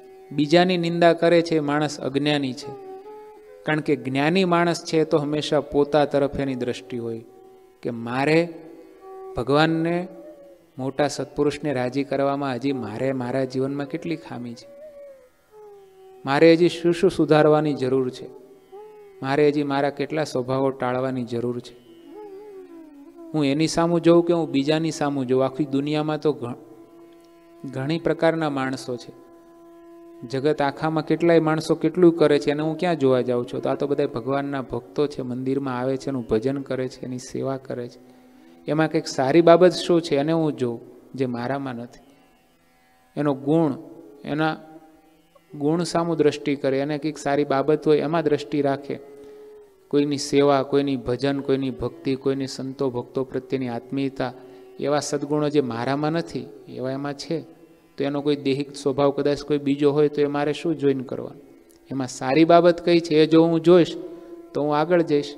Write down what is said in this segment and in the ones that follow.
બીજાની નિંદા કરે છે એ માણસ અજ્ઞાની છે. કારણ કે જ્ઞાની માણસ છે તો હંમેશા પોતા તરફ એની દ્રષ્ટિ હોય કે મારે ભગવાનને, મોટા સત્પુરુષને રાજી કરવામાં હજી મારા જીવનમાં કેટલી ખામી છે, મારે હજી શું શું સુધારવાની જરૂર છે, મારે હજી મારા કેટલા સ્વભાવો ટાળવાની જરૂર છે. હું એની સામું જોઉં કે હું બીજાની સામું જોઉં? આખી દુનિયામાં તો ઘણી પ્રકારના માણસો છે. જગત આખામાં કેટલાય માણસો કેટલું કરે છે અને હું ક્યાં જોવા જાઉં છું? તો આ તો બધા ભગવાનના ભક્તો છે, મંદિરમાં આવે છે, એનું ભજન કરે છે, એની સેવા કરે છે. એમાં કંઈક સારી બાબત શું છે એને હું જોઉં જે મારામાં નથી. એનો ગુણ, એના ગુણ સામું દ્રષ્ટિ કરે, એને કંઈક સારી બાબત હોય એમાં દ્રષ્ટિ રાખે. કોઈની સેવા, કોઈની ભજન, કોઈની ભક્તિ, કોઈની સંતો ભક્તો પ્રત્યેની આત્મીયતા, એવા સદગુણો જે મારામાં નથી એવા એમાં છે. તો એનો કોઈ દેહિક સ્વભાવ કદાચ કોઈ બીજો હોય તો એ મારે શું જોઈને કરવાનું? એમાં સારી બાબત કઈ છે એ જો હું જોઈશ તો હું આગળ જઈશ.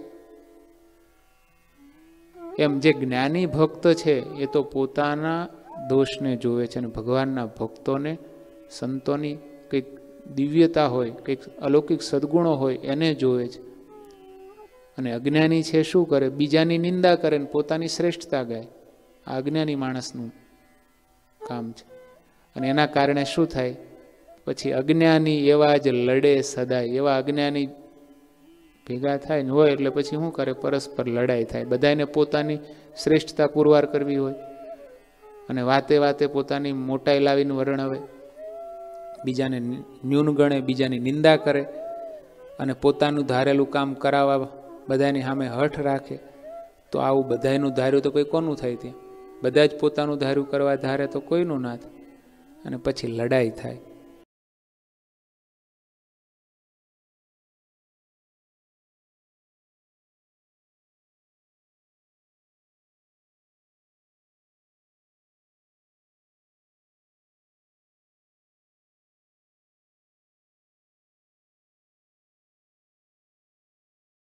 એમ જે જ્ઞાની ભક્ત છે એ તો પોતાના દોષને જોવે છે અને ભગવાનના ભક્તોને, સંતોની કંઈક દિવ્યતા હોય, કંઈક અલૌકિક સદગુણો હોય એને જોવે છે. અને અજ્ઞાની છે શું કરે? બીજાની નિંદા કરે ને પોતાની શ્રેષ્ઠતા ગાય. આ અજ્ઞાની માણસનું કામ છે. અને એના કારણે શું થાય? પછી અજ્ઞાની એવા જ લડે સદાય. એવા અજ્ઞાની ભેગા થાય ને હોય એટલે પછી શું કરે? પરસ્પર લડાઈ થાય. બધાને પોતાની શ્રેષ્ઠતા પુરવાર કરવી હોય અને વાતે વાતે પોતાની મોટાઈ લાવીને વર્ણવે, બીજાને ન્યૂન ગણે, બીજાની નિંદા કરે અને પોતાનું ધારેલું કામ કરાવવા બધાની સામે હઠ રાખે. તો આવું બધાનું ધાર્યું તો કોઈ કોનું થાય? ત્યાં બધા જ પોતાનું ધાર્યું કરવા ધારે તો કોઈનું ના થાય અને પછી લડાઈ થાય.